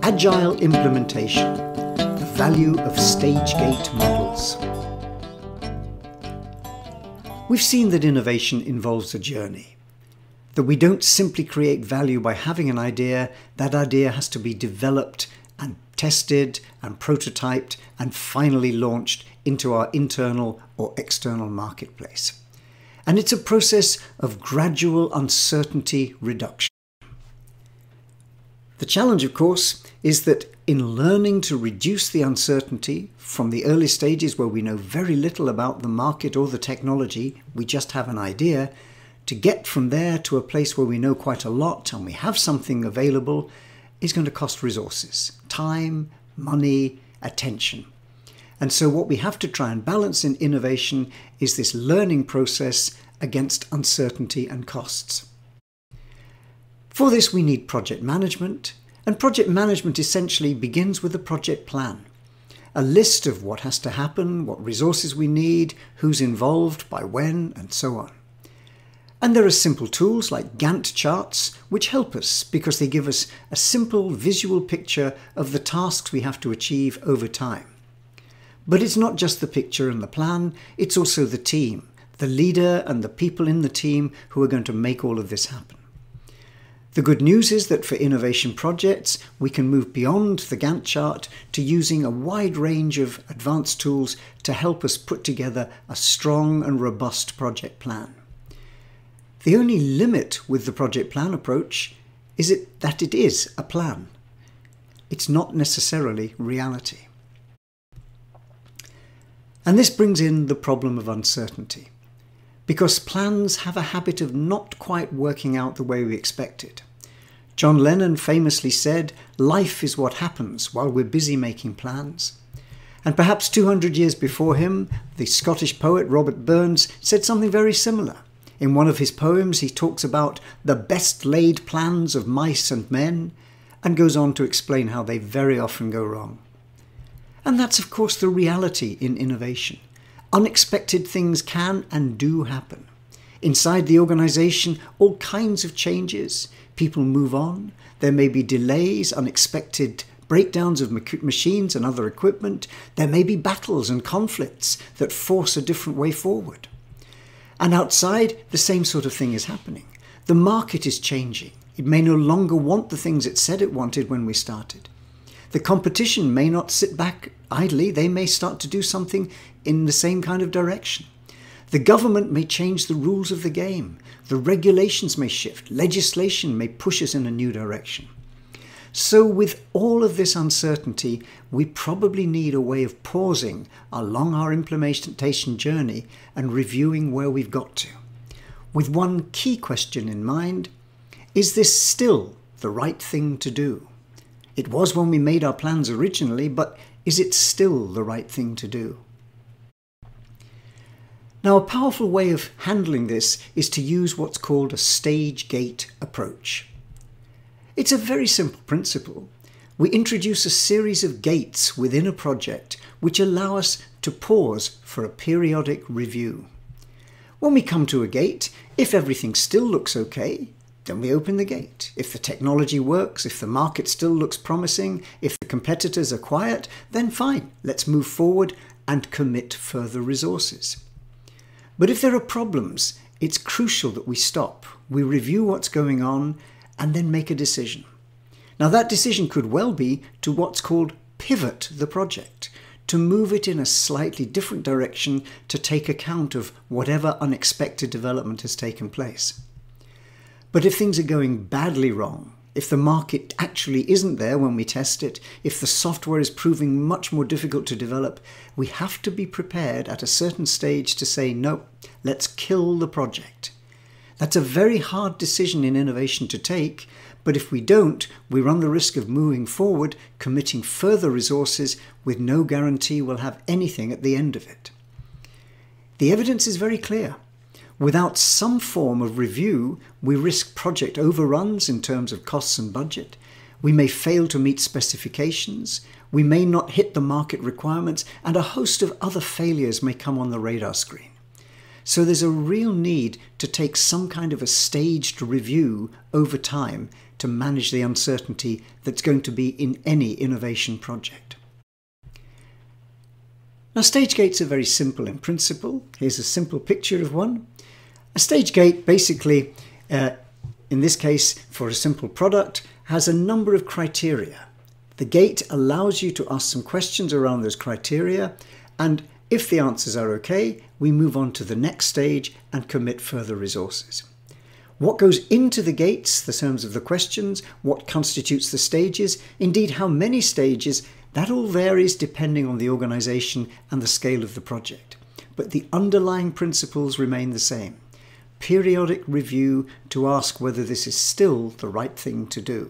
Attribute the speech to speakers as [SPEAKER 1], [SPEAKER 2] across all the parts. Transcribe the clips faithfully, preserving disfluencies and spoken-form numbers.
[SPEAKER 1] Agile implementation, the value of stage gate models. We've seen that innovation involves a journey, that we don't simply create value by having an idea. That idea has to be developed and tested and prototyped and finally launched into our internal or external marketplace. And it's a process of gradual uncertainty reduction. The challenge, of course, is that in learning to reduce the uncertainty from the early stages where we know very little about the market or the technology, we just have an idea, to get from there to a place where we know quite a lot and we have something available is going to cost resources, time, money, attention. And so what we have to try and balance in innovation is this learning process against uncertainty and costs. For this, we need project management, and project management essentially begins with a project plan. A list of what has to happen, what resources we need, who's involved, by when, and so on. And there are simple tools like Gantt charts which help us because they give us a simple visual picture of the tasks we have to achieve over time. But it's not just the picture and the plan, it's also the team, the leader and the people in the team who are going to make all of this happen. The good news is that for innovation projects, we can move beyond the Gantt chart to using a wide range of advanced tools to help us put together a strong and robust project plan. The only limit with the project plan approach is it that it is a plan. It's not necessarily reality. And this brings in the problem of uncertainty, because plans have a habit of not quite working out the way we expected. John Lennon famously said, "Life is what happens while we're busy making plans." And perhaps two hundred years before him, the Scottish poet Robert Burns said something very similar. In one of his poems, he talks about the best laid plans of mice and men, and goes on to explain how they very often go wrong. And that's, of course, the reality in innovation. Unexpected things can and do happen. Inside the organization, all kinds of changes. People move on. There may be delays, unexpected breakdowns of machines and other equipment. There may be battles and conflicts that force a different way forward. And outside, the same sort of thing is happening. The market is changing. It may no longer want the things it said it wanted when we started. The competition may not sit back idly. They may start to do something in the same kind of direction. The government may change the rules of the game. The regulations may shift. Legislation may push us in a new direction. So with all of this uncertainty, we probably need a way of pausing along our implementation journey and reviewing where we've got to. With one key question in mind: is this still the right thing to do? It was when we made our plans originally, but is it still the right thing to do? Now, a powerful way of handling this is to use what's called a stage gate approach. It's a very simple principle. We introduce a series of gates within a project which allow us to pause for a periodic review. When we come to a gate, if everything still looks okay, then we open the gate. If the technology works, if the market still looks promising, if the competitors are quiet, then fine, let's move forward and commit further resources. But if there are problems, it's crucial that we stop, we review what's going on, and then make a decision. Now, that decision could well be to what's called pivot the project, to move it in a slightly different direction to take account of whatever unexpected development has taken place. But if things are going badly wrong, if the market actually isn't there when we test it, if the software is proving much more difficult to develop, we have to be prepared at a certain stage to say, no, let's kill the project. That's a very hard decision in innovation to take, but if we don't, we run the risk of moving forward, committing further resources with no guarantee we'll have anything at the end of it. The evidence is very clear. Without some form of review, we risk project overruns in terms of costs and budget. We may fail to meet specifications. We may not hit the market requirements, and a host of other failures may come on the radar screen. So there's a real need to take some kind of a staged review over time to manage the uncertainty that's going to be in any innovation project. Now, stage gates are very simple in principle. Here's a simple picture of one. A stage gate basically, uh, in this case for a simple product, has a number of criteria. The gate allows you to ask some questions around those criteria, and if the answers are okay, we move on to the next stage and commit further resources. What goes into the gates, the terms of the questions, what constitutes the stages, indeed how many stages, that all varies depending on the organisation and the scale of the project. But the underlying principles remain the same. Periodic review to ask whether this is still the right thing to do.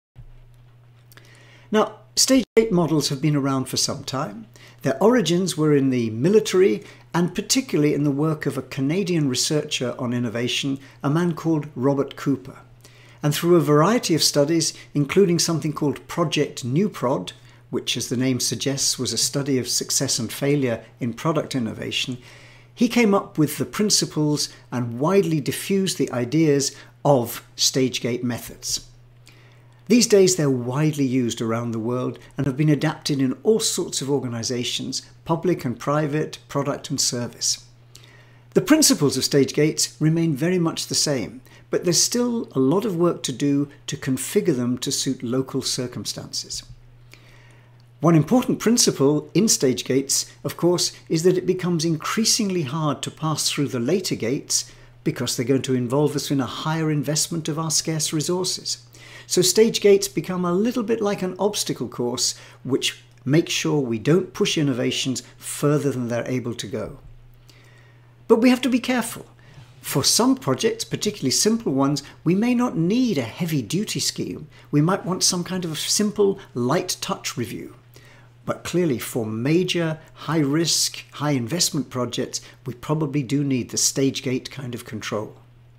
[SPEAKER 1] Now, stage gate models have been around for some time. Their origins were in the military and particularly in the work of a Canadian researcher on innovation, a man called Robert Cooper. And through a variety of studies, including something called Project NewProd, which as the name suggests was a study of success and failure in product innovation, he came up with the principles and widely diffused the ideas of stage gate methods. These days they're widely used around the world and have been adapted in all sorts of organisations, public and private, product and service. The principles of stage gates remain very much the same, but there's still a lot of work to do to configure them to suit local circumstances. One important principle in stage gates, of course, is that it becomes increasingly hard to pass through the later gates because they're going to involve us in a higher investment of our scarce resources. So stage gates become a little bit like an obstacle course which makes sure we don't push innovations further than they're able to go. But we have to be careful. For some projects, particularly simple ones, we may not need a heavy-duty scheme. We might want some kind of a simple, light touch review. But clearly for major, high-risk, high-investment projects, we probably do need the stage gate kind of control.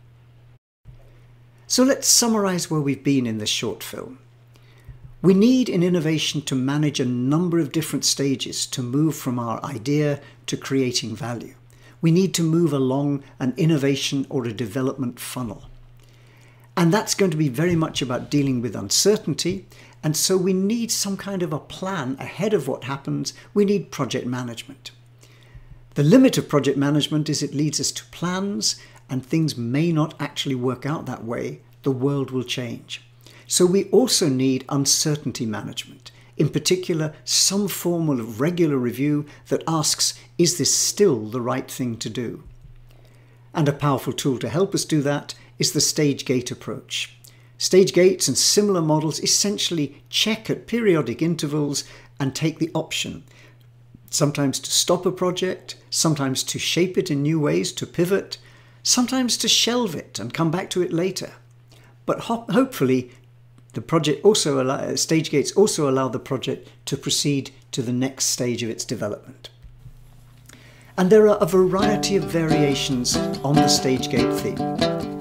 [SPEAKER 1] So let's summarise where we've been in this short film. We need in innovation to manage a number of different stages to move from our idea to creating value. We need to move along an innovation or a development funnel. And that's going to be very much about dealing with uncertainty, and so we need some kind of a plan ahead of what happens. We need project management. The limit of project management is it leads us to plans, and things may not actually work out that way. The world will change. So we also need uncertainty management. In particular, some form of regular review that asks, is this still the right thing to do? And a powerful tool to help us do that is the stage gate approach. Stage gates and similar models essentially check at periodic intervals and take the option, sometimes to stop a project, sometimes to shape it in new ways, to pivot, sometimes to shelve it and come back to it later. But ho- hopefully the project also allow, stage gates also allow the project to proceed to the next stage of its development. And there are a variety of variations on the stage gate theme.